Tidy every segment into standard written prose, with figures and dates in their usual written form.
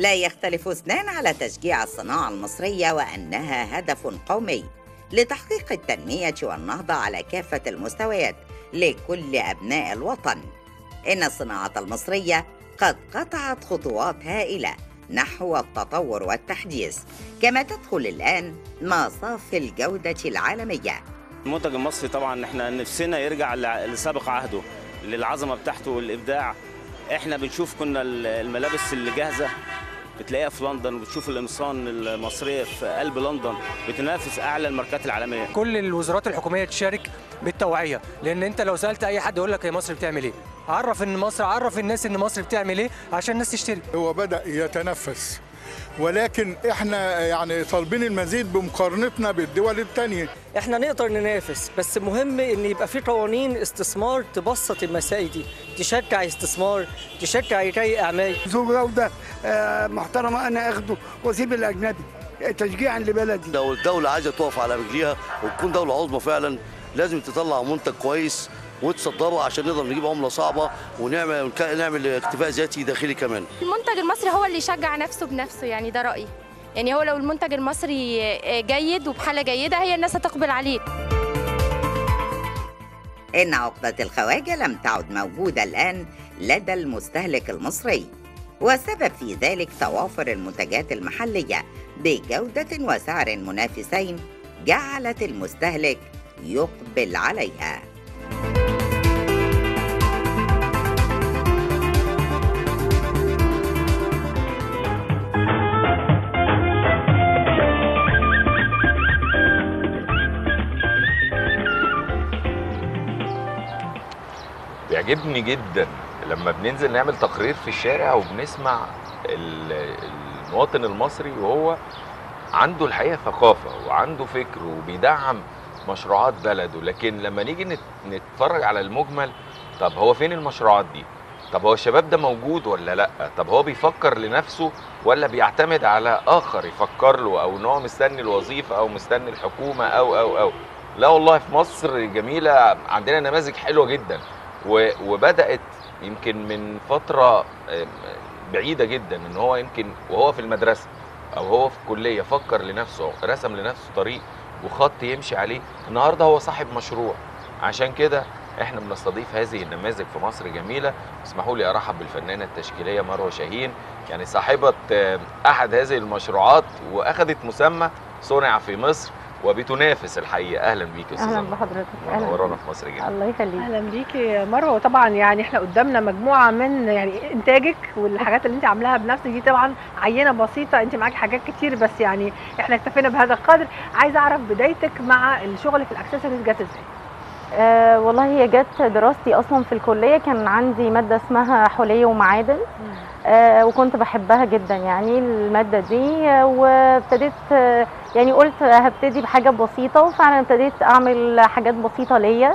لا يختلف اثنان على تشجيع الصناعة المصرية وأنها هدف قومي لتحقيق التنمية والنهضة على كافة المستويات لكل أبناء الوطن. إن الصناعة المصرية قد قطعت خطوات هائلة نحو التطور والتحديث، كما تدخل الآن مصاف الجودة العالمية. المنتج المصري طبعا احنا نفسنا يرجع لسابق عهده، للعظمة بتاعته والإبداع. احنا بنشوف كنا الملابس اللي جاهزة بتلاقيها في لندن، وبتشوف القمصان المصرية في قلب لندن بتنافس أعلى الماركات العالمية. كل الوزارات الحكومية تشارك بالتوعية، لأن أنت لو سألت أي حد يقول لك هي مصر بتعمل إيه. عرف الناس إن مصر بتعمل إيه عشان الناس تشتري. هو بدأ يتنفس، ولكن احنا يعني طالبين المزيد بمقارنتنا بالدول الثانيه. احنا نقدر ننافس، بس مهم ان يبقى في قوانين استثمار تبسط المسائل دي، تشجع استثمار، تشجع رجال اعمال. ذو جوده محترمه انا اخده واسيب الاجنبي تشجيعا لبلدي. لو الدوله عايزه تقف على رجليها وتكون دوله عظمى فعلا لازم تطلع منتج كويس وتصدره عشان نقدر نجيب عمله صعبه ونعمل اكتفاء ذاتي داخلي كمان. المنتج المصري هو اللي يشجع نفسه بنفسه، يعني ده رأيي. يعني هو لو المنتج المصري جيد وبحالة جيدة هي الناس هتقبل عليه. إن عقدة الخواجة لم تعد موجودة الآن لدى المستهلك المصري، والسبب في ذلك توافر المنتجات المحلية بجودة وسعر منافسين جعلت المستهلك يقبل عليها. بيعجبني جدا لما بننزل نعمل تقرير في الشارع وبنسمع المواطن المصري وهو عنده الحقيقة ثقافة وعنده فكر وبيدعم مشروعات بلده، لكن لما نيجي نتفرج على المجمل، طب هو فين المشروعات دي؟ طب هو الشباب ده موجود ولا لا؟ طب هو بيفكر لنفسه ولا بيعتمد على آخر يفكر له، أو إن هو مستني الوظيفة أو مستني الحكومة أو لا والله في مصر جميلة، عندنا نماذج حلوة جدا وبدأت يمكن من فترة بعيدة جدا ان هو يمكن وهو في المدرسة او هو في الكلية فكر لنفسه، رسم لنفسه طريق وخط يمشي عليه، النهاردة هو صاحب مشروع. عشان كده احنا بنستضيف هذه النماذج في مصر جميلة. اسمحوا لي ارحب بالفنانة التشكيلية مروة شاهين، يعني صاحبة احد هذه المشروعات واخذت مسمى صنع في مصر وبتنافس الحقيقه. اهلا بيكي يا استاذه. اهلا بحضرتك. منورانا في مصر جدا. الله يخليك. اهلا بيكي يا مروه. وطبعا يعني احنا قدامنا مجموعه من يعني انتاجك والحاجات اللي انت عاملاها بنفسك دي، طبعا عينه بسيطه، انت معاكي حاجات كتير بس يعني احنا اكتفينا بهذا القدر. عايزه اعرف بدايتك مع الشغل في الاكسسوارز جت ازاي؟ والله هي جت دراستي اصلا في الكليه، كان عندي ماده اسمها حلي ومعادن. وكنت بحبها جدا يعني المادة دي، وابتديت يعني قلت هبتدي بحاجة بسيطة، وفعلا ابتديت أعمل حاجات بسيطة ليا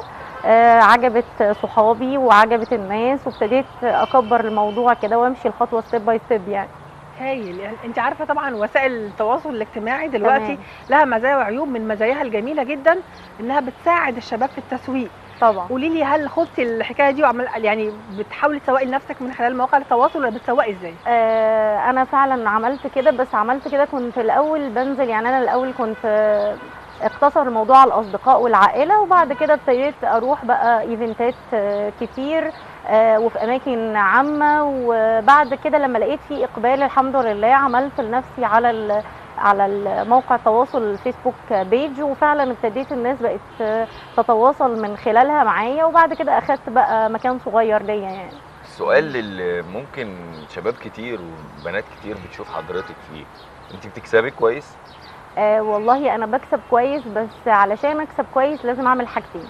عجبت صحابي وعجبت الناس، وابتديت أكبر الموضوع كده وامشي الخطوة ستيب باي ستيب يعني. هايل. يعني انت عارفه طبعا وسائل التواصل الاجتماعي دلوقتي لها مزايا وعيوب. من مزاياها الجميله جدا انها بتساعد الشباب في التسويق. طبعا. قولي لي، هل خدتي الحكايه دي يعني بتحاولي تسوقي لنفسك من خلال مواقع التواصل ولا بتسوقي ازاي؟ انا فعلا عملت كده، بس عملت كده كنت الاول بنزل، يعني انا الاول كنت اقتصر الموضوع على الاصدقاء والعائله، وبعد كده ابتديت اروح بقى ايفنتات كتير وفي اماكن عامه، وبعد كده لما لقيت في اقبال الحمد لله عملت لنفسي على الموقع التواصل الفيسبوك بيج، وفعلا ابتديت الناس بقت تتواصل من خلالها معايا، وبعد كده اخدت بقى مكان صغير ليا يعني. السؤال اللي ممكن شباب كتير وبنات كتير بتشوف حضرتك فيه، انت بتكسبي كويس؟ والله انا بكسب كويس، بس علشان اكسب كويس لازم اعمل حاجتين.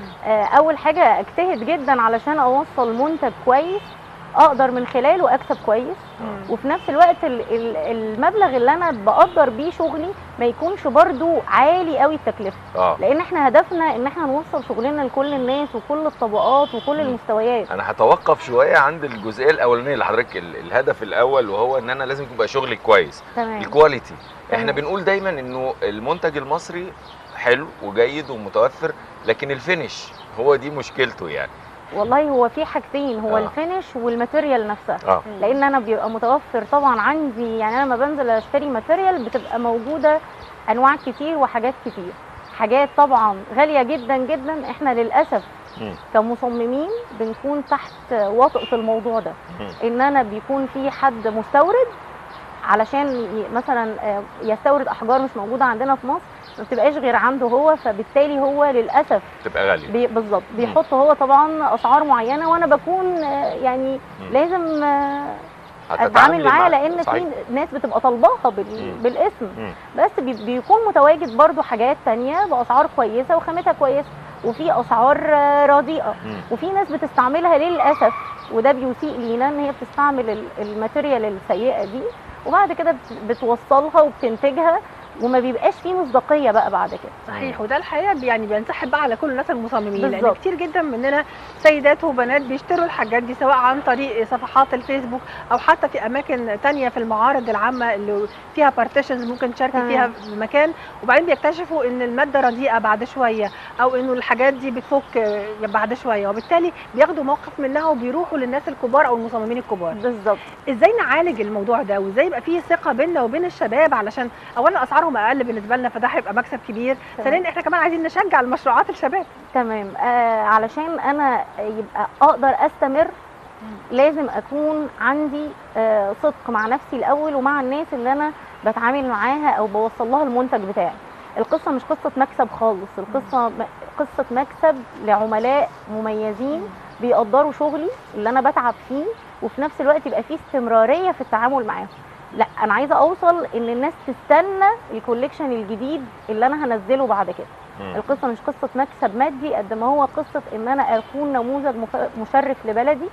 اول حاجه اجتهد جدا علشان اوصل منتج كويس اقدر من خلاله اكسب كويس، وفي نفس الوقت المبلغ اللي انا بقدر بيه شغلي ما يكونش برضو عالي قوي التكلفه. لان احنا هدفنا ان احنا نوصل شغلنا لكل الناس وكل الطبقات وكل المستويات. انا هتوقف شويه عند الجزئيه الاولانيه اللي حضرتك الهدف الاول، وهو ان انا لازم يبقى شغلي كويس. تمام. الكواليتي. احنا بنقول دايما انه المنتج المصري حلو وجيد ومتوفر، لكن الفينش هو دي مشكلته يعني. والله هو في حاجتين، هو الفينش والماتيريال نفسها. لان انا بيبقى متوفر طبعا عندي، يعني انا لما بنزل اشتري ماتيريال بتبقى موجوده انواع كتير وحاجات كتير، حاجات طبعا غاليه جدا جدا. احنا للاسف كمصممين بنكون تحت وطأة الموضوع ده، ان انا بيكون في حد مستورد علشان مثلا يستورد احجار مش موجوده عندنا في مصر، ما بتبقاش غير عنده هو، فبالتالي هو للاسف بتبقى غاليه بالظبط. بيحط هو طبعا اسعار معينه، وانا بكون يعني لازم اتعامل معاها، لان في ناس بتبقى طالباها بالاسم. بس بيكون متواجد برضو حاجات تانية باسعار كويسه وخامتها كويسه، وفي اسعار رديئه، وفي ناس بتستعملها للاسف، وده بيسيء لينا ان هي بتستعمل الماتيريال السيئه دي وبعد كده بتوصلها وبتنتجها، وما بيبقاش فيه مصداقيه بقى بعد كده. صحيح، وده الحقيقه يعني بينسحب بقى على كل الناس المصممين، لان كتير جدا مننا سيدات وبنات بيشتروا الحاجات دي سواء عن طريق صفحات الفيسبوك او حتى في اماكن تانية في المعارض العامه اللي فيها بارتيشنز ممكن تشاركي فيها في مكان، وبعدين بيكتشفوا ان الماده رديئه بعد شويه، او انه الحاجات دي بتفك بعد شويه، وبالتالي بياخدوا موقف منها وبيروحوا للناس الكبار او المصممين الكبار. بالظبط. ازاي نعالج الموضوع ده، وازاي يبقى فيه ثقه بيننا وبين الشباب، علشان اولا اسعارهم اقل بالنسبه لنا فده هيبقى مكسب كبير، ثانيا احنا كمان عايزين نشجع المشروعات الشباب. تمام. علشان انا يبقى اقدر استمر لازم اكون عندي صدق مع نفسي الاول ومع الناس اللي انا بتعامل معاها او بوصل لها المنتج بتاعي. القصه مش قصه مكسب خالص، القصه قصه مكسب لعملاء مميزين بيقدروا شغلي اللي انا بتعب فيه، وفي نفس الوقت يبقى فيه استمراريه في التعامل معاهم. لا، انا عايزه اوصل ان الناس تستنى الكوليكشن الجديد اللي انا هنزله بعد كده. القصه مش قصه مكسب مادي قد ما هو قصه ان انا اكون نموذج مشرف لبلدي،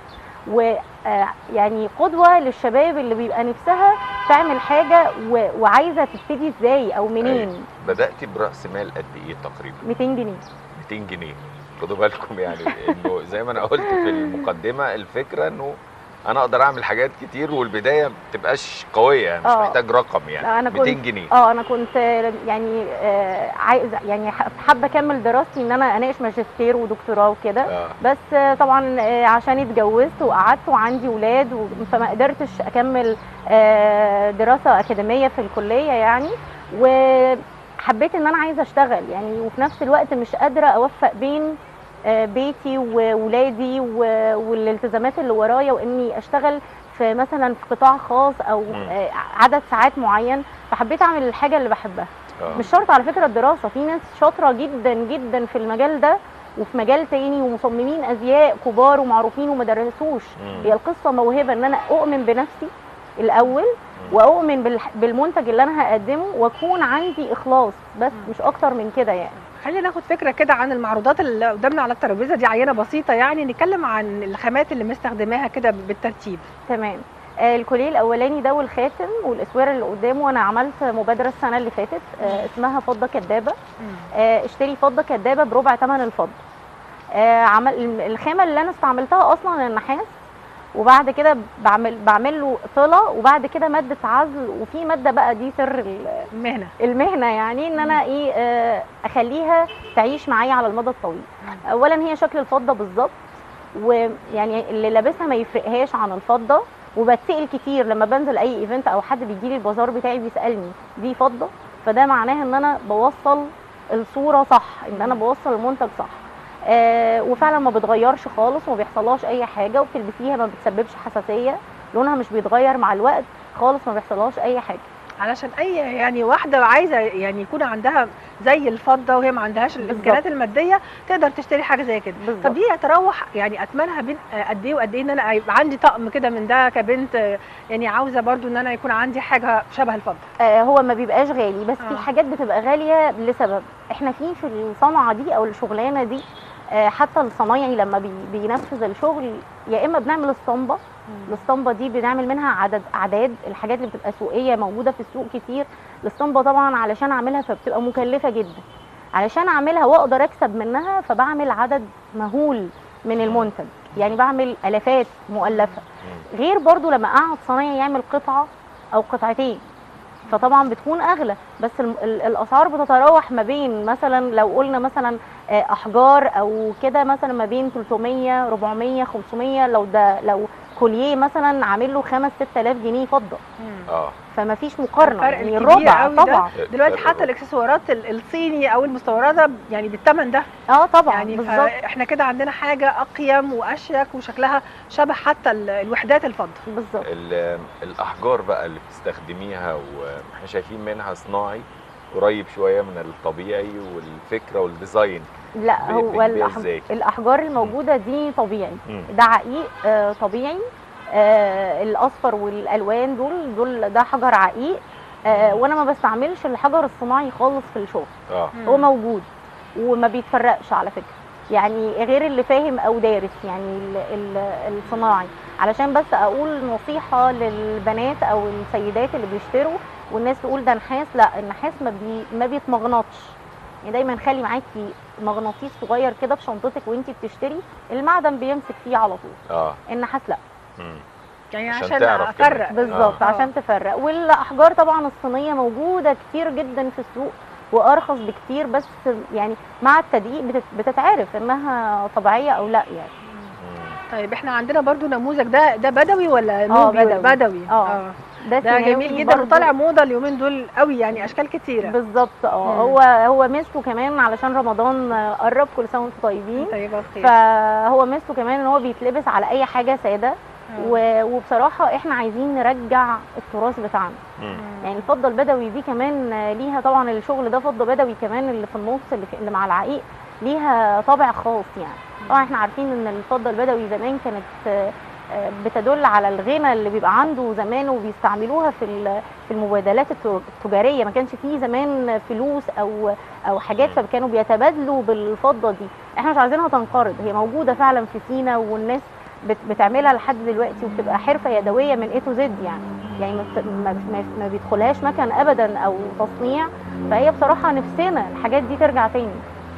ويعني قدوه للشباب اللي بيبقى نفسها تعمل حاجه وعايزه تبتدي ازاي او منين. بداتي براس مال قد ايه تقريبا؟ 200 جنيه. 200 جنيه. خدوا بالكم يعني انه زي ما انا قلت في المقدمه، الفكره انه انا اقدر اعمل حاجات كتير والبدايه ما بتبقاش قويه، مش محتاج رقم يعني. 200 جنيه. انا كنت يعني عايز يعني حابه اكمل دراستي ان انا اناقش ماجستير ودكتوراه وكده. بس طبعا عشان اتجوزت وقعدت وعندي ولاد فما قدرتش اكمل دراسه اكاديميه في الكليه يعني، وحبيت ان انا عايزه اشتغل يعني، وفي نفس الوقت مش قادره اوفق بين بيتي وولادي والالتزامات اللي ورايا، واني اشتغل في مثلا في قطاع خاص او عدد ساعات معين، فحبيت اعمل الحاجه اللي بحبها. مش شرط على فكره الدراسه، في ناس شاطره جدا جدا في المجال ده وفي مجال تاني ومصممين ازياء كبار ومعروفين وما درسوش. هي القصه موهبه، ان انا اؤمن بنفسي الاول واؤمن بالمنتج اللي انا هقدمه واكون عندي اخلاص، بس مش اكتر من كده يعني. خلينا ناخد فكره كده عن المعروضات اللي قدامنا على الترابيزه دي، عينه بسيطه يعني، نتكلم عن الخامات اللي مستخدماها كده بالترتيب. تمام. الكوليه الاولاني ده والخاتم والاسوره اللي قدامه، انا عملت مبادره السنه اللي فاتت اسمها فضه كدابه. اشتري فضه كدابه بربع ثمن الفضه. الخامه اللي انا استعملتها اصلا النحاس، وبعد كده بعمل له طلة، وبعد كده ماده عزل، وفي ماده بقى دي سر المهنه يعني، ان انا اخليها تعيش معايا على المدى الطويل. اولا هي شكل الفضه بالظبط، ويعني اللي لابسها ما يفرقهاش عن الفضه، وبتسال كتير لما بنزل اي ايفنت او حد بيجي لي البازار بتاعي بيسالني دي فضه، فده معناه ان انا بوصل الصوره صح، ان انا بوصل المنتج صح. وفعلا ما بتغيرش خالص وما بيحصلهاش اي حاجه، وبتلبسيها ما بتسببش حساسيه، لونها مش بيتغير مع الوقت خالص، ما بيحصلهاش اي حاجه. علشان اي يعني واحده عايزه يعني يكون عندها زي الفضه وهي ما عندهاش الامكانيات الماديه تقدر تشتري حاجه زي كده. طب دي يتراوح يعني اثمنها بين قد ايه وقد ايه، ان انا يبقى عندي طقم كده من ده كبنت يعني عاوزه برضو ان انا يكون عندي حاجه شبه الفضه؟ هو ما بيبقاش غالي، بس في حاجات بتبقى غاليه لسبب احنا في الصنعه دي او الشغلانه دي. حتى الصنايعي لما بينفذ الشغل يا اما بنعمل اسطمبه، الاسطمبه دي بنعمل منها اعداد الحاجات اللي بتبقى سوقيه موجوده في السوق كتير. الاسطمبه طبعا علشان اعملها فبتبقى مكلفه جدا، علشان اعملها واقدر اكسب منها فبعمل عدد مهول من المنتج، يعني بعمل الافات مؤلفه. غير برضو لما اقعد صنايعي يعمل قطعه او قطعتين، فطبعا بتكون اغلى، بس الاسعار بتتراوح ما بين مثلا لو قلنا مثلا احجار او كده مثلا ما بين 300 400 500، لو كوليه مثلا عامل له 5 6000 جنيه فضه. فما فيش مقارنه، يعني الربع طبعا. دلوقتي حتى الاكسسوارات الصيني او المستورده يعني بالثمن ده. طبعا يعني بالظبط. احنا كده عندنا حاجه اقيم واشيك وشكلها شبه حتى الوحدات الفضه. بالظبط. الاحجار بقى اللي بتستخدميها واحنا شايفين منها صناعي قريب شويه من الطبيعي، والفكره والديزاين لا هو الاحجار الموجوده دي طبيعي. ده عقيق طبيعي. الاصفر والالوان دول ده حجر عقيق. وانا ما بستعملش الحجر الصناعي خالص في الشغل. هو موجود وما بيتفرقش على فكره، يعني غير اللي فاهم او دارس يعني الصناعي. علشان بس اقول نصيحه للبنات او السيدات اللي بيشتروا والناس تقول ده نحاس، لا النحاس ما بيتمغنطش. يعني دايما خلي معاكي مغناطيس صغير كده في شنطتك وانتي بتشتري، المعدن بيمسك فيه على طول. النحاس لا. يعني عشان افرق بالظبط. عشان تفرق. والاحجار طبعا الصينيه موجوده كتير جدا في السوق وارخص بكتير، بس يعني مع التدقيق بتتعرف انها طبيعيه او لا يعني. طيب احنا عندنا برضو نموذج ده بدوي ولا نوبي؟ بدوي. ده جميل جدا وطالع موضه اليومين دول قوي، يعني اشكال كتيره. بالظبط. هو ميزته كمان علشان رمضان قرب، كل سنه وانتم طيبين. طيبه بخير. فهو ميزته كمان ان هو بيتلبس على اي حاجه ساده. وبصراحه احنا عايزين نرجع التراث بتاعنا. يعني الفضه البدوي دي كمان ليها طبعا الشغل ده فضه بدوي كمان اللي في النص اللي مع العقيق ليها طابع خاص يعني. طبعا احنا عارفين ان الفضه البدوي زمان كانت بتدل على الغنى اللي بيبقى عنده زمان، وبيستعملوها في المبادلات التجاريه. ما كانش فيه زمان فلوس او حاجات، فكانوا بيتبادلوا بالفضه دي. احنا مش عايزينها تنقرض، هي موجوده فعلا في سينا والناس بتعملها لحد دلوقتي، وبتبقى حرفه يدويه من A to Z يعني ما بيدخلهاش مكن ابدا او تصنيع. فهي بصراحه نفسنا الحاجات دي ترجع تاني.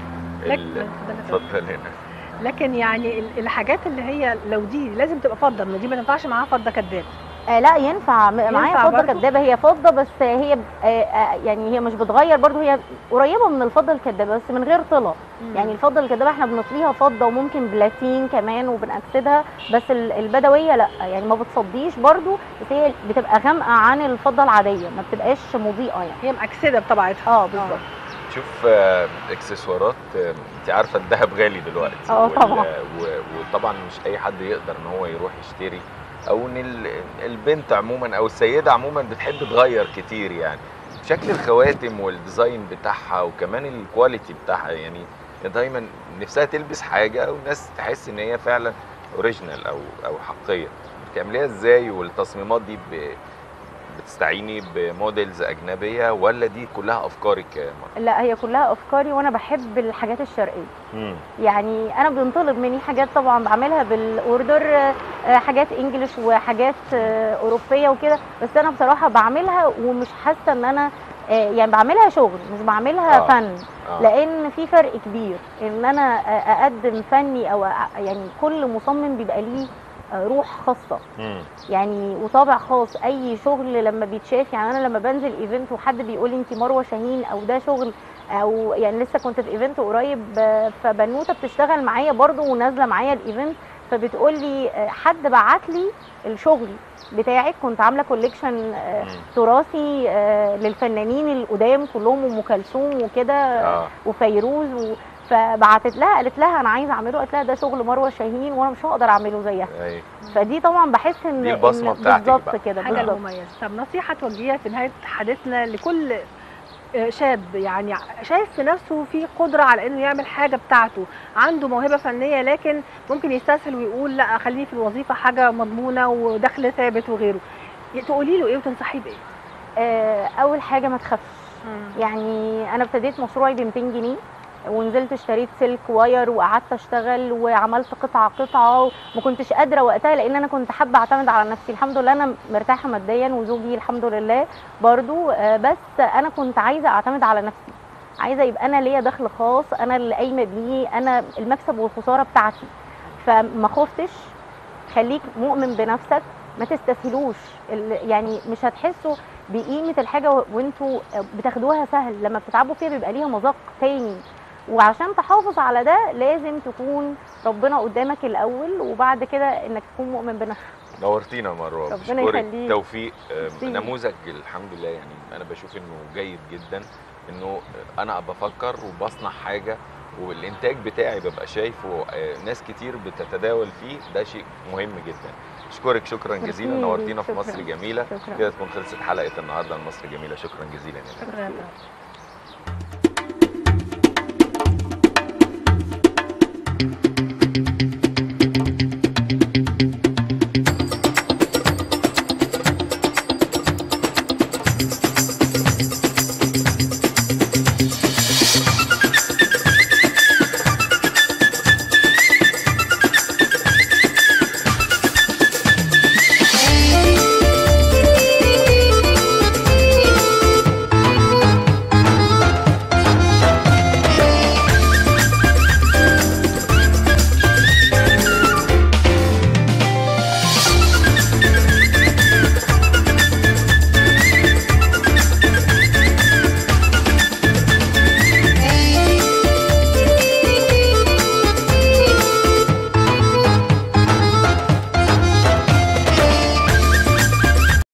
اتفضل هنا. لكن يعني الحاجات اللي هي لو دي لازم تبقى فضه، ما دي ما تنفعش معاها فضه كداب. لا ينفع معايا فضه كدابه. هي فضه بس هي يعني هي مش بتغير برضو، هي قريبه من الفضه الكدابه بس من غير طلا. يعني الفضه الكدابه احنا بنطليها فضه وممكن بلاتين كمان وبنأكسدها، بس البدويه لا، يعني ما بتصديش برضو، بس هي بتبقى غامقه عن الفضه العاديه، ما بتبقاش مضيئه يعني. هي مأكسده بطبيعتها. بالظبط. شوف اكسسوارات، انت عارفه الذهب غالي دلوقتي. طبعا. وطبعا مش اي حد يقدر ان هو يروح يشتري، او ان البنت عموما او السيده عموما بتحب تغير كتير يعني شكل الخواتم والديزاين بتاعها وكمان الكواليتي بتاعها. يعني دايما نفسها تلبس حاجه والناس تحس ان هي فعلا اوريجينال او حقيقيه. بتعمليها ازاي؟ والتصميمات دي بتستعيني بموديلز اجنبيه ولا دي كلها افكارك يا مرة؟ لا هي كلها افكاري، وانا بحب الحاجات الشرقيه. يعني انا بنطلب مني حاجات طبعا بعملها بالاوردر، حاجات انجلش وحاجات اوروبيه وكده، بس انا بصراحه بعملها ومش حاسه ان انا يعني بعملها شغل، مش بعملها فن. لان في فرق كبير ان انا اقدم فني او يعني كل مصمم بيبقى ليه روح خاصه يعني وطابع خاص. اي شغل لما بيتشاف، يعني انا لما بنزل ايفنت وحد بيقول لي انت مروه شاهين او ده شغل، او يعني لسه كنت في ايفنت قريب فبنوته بتشتغل معايا برضو ونازله معايا الايفنت، فبتقول لي حد بعت لي الشغل بتاعك، كنت عامله كوليكشن تراثي للفنانين القدام كلهم، ام كلثوم وكده وفيروز فبعتت لها قالت لها انا عايزه اعمله، قالت لها ده شغل مروه شاهين وانا مش هقدر اعمله زيها. فدي طبعا بحس ان دي البصمه بتاعتك بالظبط كده حاجه مميزه. طب نصيحه توجهيها في نهايه حديثنا لكل شاب يعني شايف في نفسه في قدره على انه يعمل حاجه بتاعته، عنده موهبه فنيه لكن ممكن يستسهل ويقول لا خليني في الوظيفه حاجه مضمونه ودخل ثابت وغيره، تقولي له ايه وتنصحيه بايه؟ اول حاجه ما تخافش. يعني انا ابتديت مشروعي ب 200 جنيه ونزلت اشتريت سلك واير وقعدت اشتغل وعملت قطعه وما كنتش قادره وقتها، لان انا كنت حابه اعتمد على نفسي. الحمد لله انا مرتاحه ماديا وزوجي الحمد لله برضو، بس انا كنت عايزه اعتمد على نفسي، عايزه يبقى انا ليا دخل خاص، انا اللي قايمه بيه، انا المكسب والخساره بتاعتي. فما خفتش، خليك مؤمن بنفسك، ما تستسهلوش. يعني مش هتحسوا بقيمه الحاجه وانتوا بتاخدوها سهل، لما بتتعبوا فيها بيبقى ليها مذاق تاني. وعشان تحافظ على ده لازم تكون ربنا قدامك الاول، وبعد كده انك تكون مؤمن بنفسك. نورتينا مروه، ربنا بشكرك. يخليك. توفيق. نموذج الحمد لله، يعني انا بشوف انه جيد جدا، انه انا بفكر وبصنع حاجه والانتاج بتاعي ببقى شايفه ناس كتير بتتداول فيه، ده شيء مهم جدا. اشكرك شكرا جزيلا، نورتينا في مصر جميله. كده تكون خلصت حلقه النهارده من مصر جميله. شكرا جزيلا يا شكرا.